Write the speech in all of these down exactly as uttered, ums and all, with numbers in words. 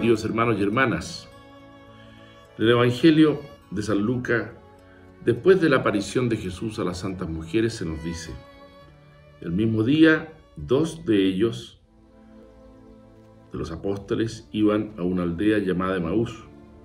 queridos hermanos y hermanas. El Evangelio de San Lucas, después de la aparición de Jesús a las santas mujeres, se nos dice: el mismo día, dos de ellos, de los apóstoles, iban a una aldea llamada Emaús,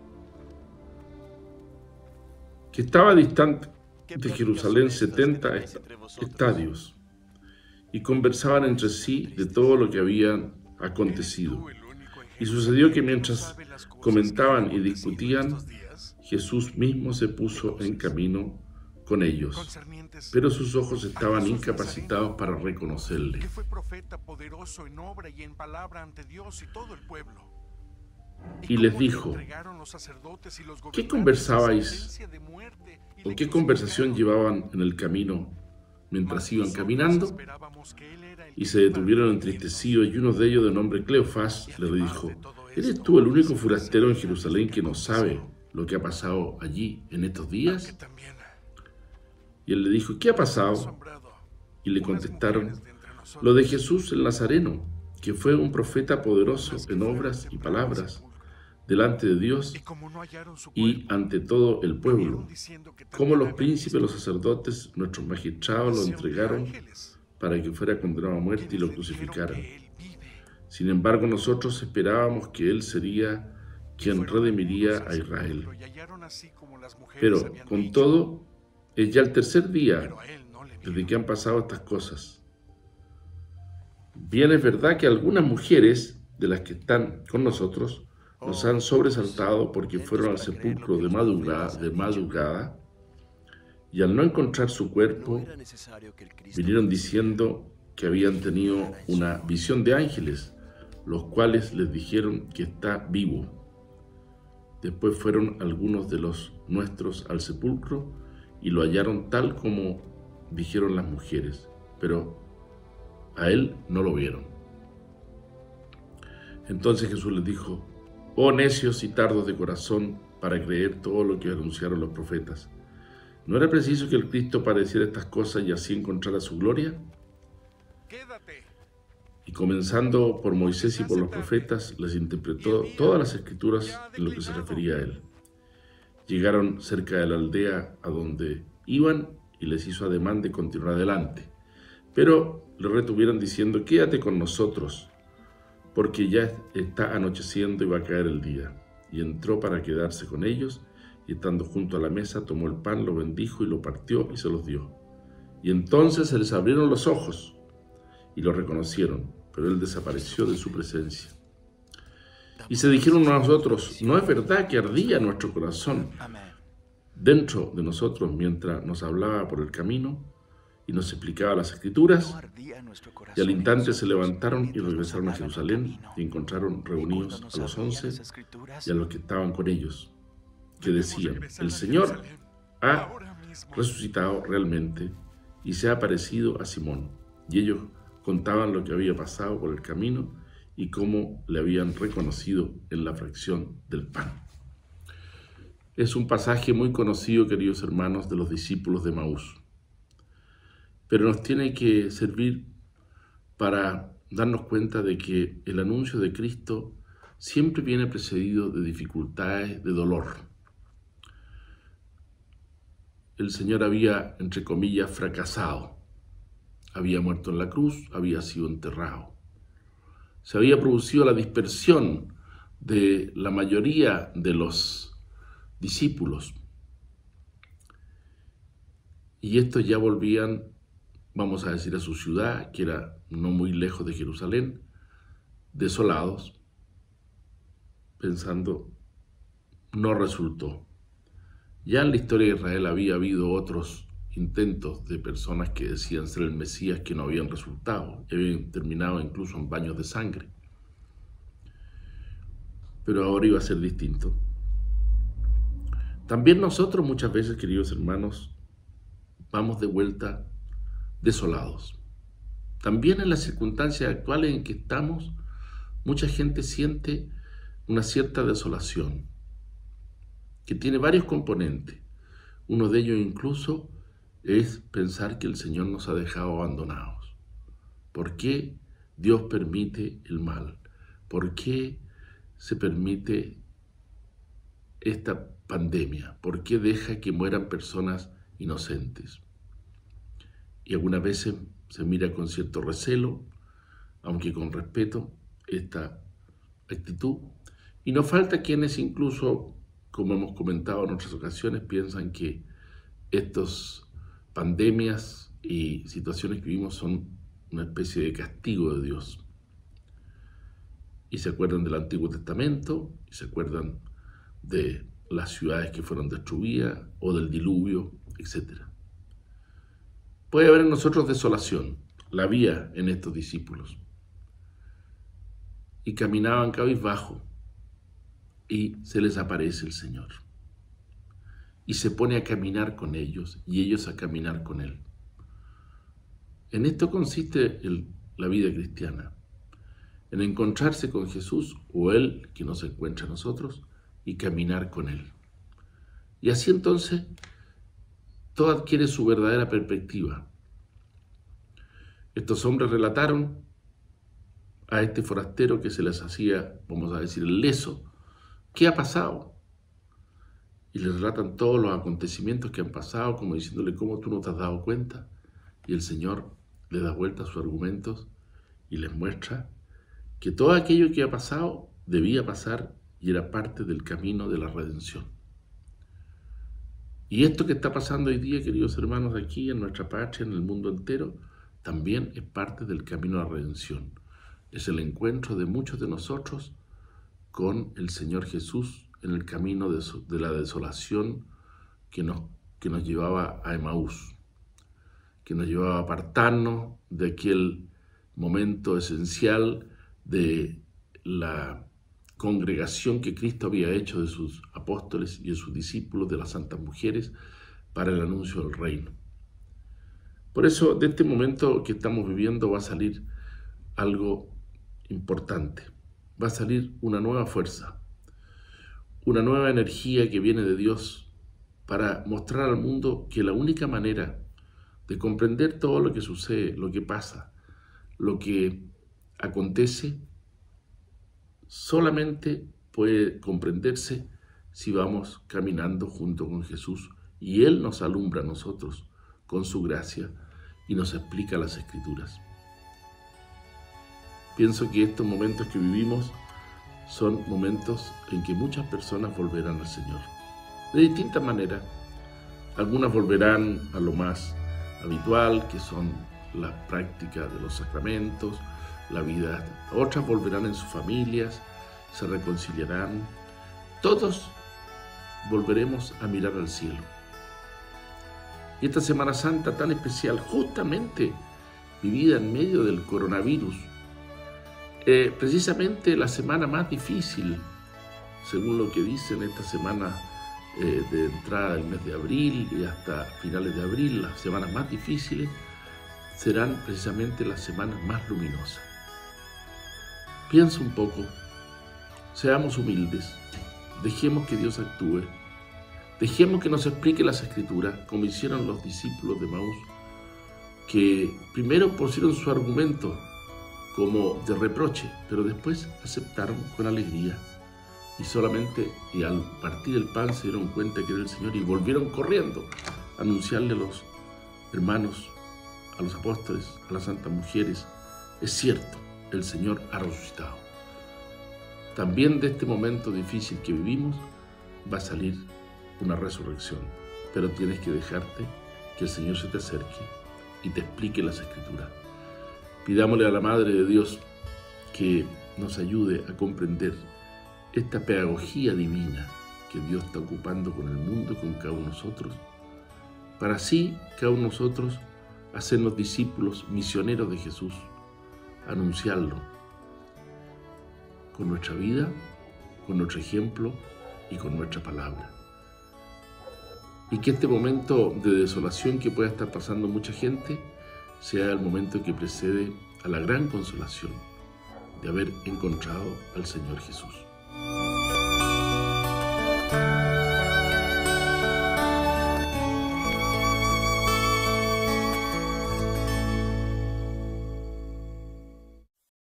que estaba distante de Jerusalén setenta estadios, y conversaban entre sí de todo lo que había acontecido. Y sucedió que mientras comentaban y discutían, Jesús mismo se puso en camino con ellos, pero sus ojos estaban incapacitados para reconocerle. Que fue profeta poderoso en obra y en palabra ante Dios y todo el pueblo. Y les dijo: ¿qué conversabais o qué conversación llevaban en el camino mientras iban caminando? Y se detuvieron entristecidos, y uno de ellos, de nombre Cleofás, le dijo: ¿eres tú el único forastero en Jerusalén que no sabe lo que ha pasado allí en estos días? Y él le dijo: ¿qué ha pasado? Y le contestaron: lo de Jesús el Nazareno, que fue un profeta poderoso en obras y palabras delante de Dios y ante todo el pueblo, como los príncipes, los sacerdotes, nuestros magistrados lo entregaron para que fuera condenado a muerte y lo crucificaran. Sin embargo, nosotros esperábamos que él sería quien redimiría a Israel. Pero, con todo, es ya el tercer día desde que han pasado estas cosas. Bien es verdad que algunas mujeres de las que están con nosotros nos han sobresaltado porque fueron al sepulcro de madrugada, de madrugada y al no encontrar su cuerpo, vinieron diciendo que habían tenido una visión de ángeles, los cuales les dijeron que está vivo. Después fueron algunos de los nuestros al sepulcro y lo hallaron tal como dijeron las mujeres, pero a él no lo vieron. Entonces Jesús les dijo: oh necios y tardos de corazón para creer todo lo que anunciaron los profetas. ¿No era preciso que el Cristo padeciera estas cosas y así encontrara su gloria? Quédate. Y comenzando por Moisés y por los profetas, les interpretó todas las escrituras en lo que se refería a él. Llegaron cerca de la aldea a donde iban y les hizo ademán de continuar adelante. Pero le retuvieron diciendo: quédate con nosotros, porque ya está anocheciendo y va a caer el día. Y entró para quedarse con ellos, y estando junto a la mesa, tomó el pan, lo bendijo y lo partió y se los dio. Y entonces se les abrieron los ojos y lo reconocieron, pero él desapareció de su presencia. Y se dijeron a nosotros: ¿no es verdad que ardía nuestro corazón dentro de nosotros mientras nos hablaba por el camino y nos explicaba las escrituras? Y al instante se levantaron y regresaron a Jerusalén y encontraron reunidos a los once y a los que estaban con ellos, que decían: el Señor ha resucitado realmente y se ha aparecido a Simón. Y ellos contaban lo que había pasado por el camino y cómo le habían reconocido en la fracción del pan. Es un pasaje muy conocido, queridos hermanos, de los discípulos de Emaús, pero nos tiene que servir para darnos cuenta de que el anuncio de Cristo siempre viene precedido de dificultades, de dolor. El Señor había, entre comillas, fracasado. Había muerto en la cruz, había sido enterrado. Se había producido la dispersión de la mayoría de los discípulos. Y estos ya volvían, vamos a decir, a su ciudad, que era no muy lejos de Jerusalén, desolados, pensando: no resultó. Ya en la historia de Israel había habido otros intentos de personas que decían ser el Mesías que no habían resultado, y habían terminado incluso en baños de sangre. Pero ahora iba a ser distinto. También nosotros muchas veces, queridos hermanos, vamos de vuelta desolados. También en las circunstancias actuales en que estamos, mucha gente siente una cierta desolación, que tiene varios componentes. Uno de ellos incluso es pensar que el Señor nos ha dejado abandonados. ¿Por qué Dios permite el mal? ¿Por qué se permite esta pandemia? ¿Por qué deja que mueran personas inocentes? Y algunas veces se mira con cierto recelo, aunque con respeto, esta actitud. Y no falta quienes incluso, como hemos comentado en otras ocasiones, piensan que estas pandemias y situaciones que vivimos son una especie de castigo de Dios. Y se acuerdan del Antiguo Testamento, y se acuerdan de las ciudades que fueron destruidas, o del diluvio, etcétera. Puede haber en nosotros desolación, la había en estos discípulos. Y caminaban cabizbajo, y se les aparece el Señor. Y se pone a caminar con ellos, y ellos a caminar con Él. En esto consiste el, la vida cristiana, en encontrarse con Jesús, o Él que nos encuentra a nosotros, y caminar con Él. Y así entonces todo adquiere su verdadera perspectiva. Estos hombres relataron a este forastero que se les hacía, vamos a decir, el leso, ¿qué ha pasado? Y le relatan todos los acontecimientos que han pasado, como diciéndole, ¿cómo tú no te has dado cuenta? Y el Señor le da vuelta a sus argumentos y les muestra que todo aquello que ha pasado debía pasar y era parte del camino de la redención. Y esto que está pasando hoy día, queridos hermanos, aquí en nuestra patria, en el mundo entero, también es parte del camino a la redención. Es el encuentro de muchos de nosotros con el Señor Jesús en el camino de, de la desolación que nos, que nos llevaba a Emaús, que nos llevaba a apartarnos de aquel momento esencial de la congregación que Cristo había hecho de sus apóstoles y de sus discípulos, de las santas mujeres, para el anuncio del reino. Por eso, de este momento que estamos viviendo va a salir algo importante. Va a salir una nueva fuerza, una nueva energía que viene de Dios para mostrar al mundo que la única manera de comprender todo lo que sucede, lo que pasa, lo que acontece, solamente puede comprenderse si vamos caminando junto con Jesús y Él nos alumbra a nosotros con su gracia y nos explica las Escrituras. Pienso que estos momentos que vivimos son momentos en que muchas personas volverán al Señor. De distintas maneras. Algunas volverán a lo más habitual, que son las prácticas de los sacramentos, la vida. Otras volverán en sus familias, se reconciliarán. Todos volveremos a mirar al cielo. Y esta Semana Santa tan especial, justamente vivida en medio del coronavirus, eh, precisamente la semana más difícil, según lo que dicen, esta semana eh, de entrada del mes de abril y hasta finales de abril, las semanas más difíciles serán precisamente las semanas más luminosas. Piensa un poco, seamos humildes, dejemos que Dios actúe, dejemos que nos explique las Escrituras, como hicieron los discípulos de Emaús, que primero pusieron su argumento como de reproche, pero después aceptaron con alegría y solamente y al partir el pan se dieron cuenta que era el Señor y volvieron corriendo a anunciarle a los hermanos, a los apóstoles, a las santas mujeres, es cierto, el Señor ha resucitado. También de este momento difícil que vivimos va a salir una resurrección, pero tienes que dejarte que el Señor se te acerque y te explique las Escrituras. Pidámosle a la Madre de Dios que nos ayude a comprender esta pedagogía divina que Dios está ocupando con el mundo y con cada uno de nosotros, para así cada uno de nosotros hacernos discípulos misioneros de Jesús, anunciarlo con nuestra vida, con nuestro ejemplo y con nuestra palabra. Y que este momento de desolación que pueda estar pasando mucha gente sea el momento que precede a la gran consolación de haber encontrado al Señor Jesús.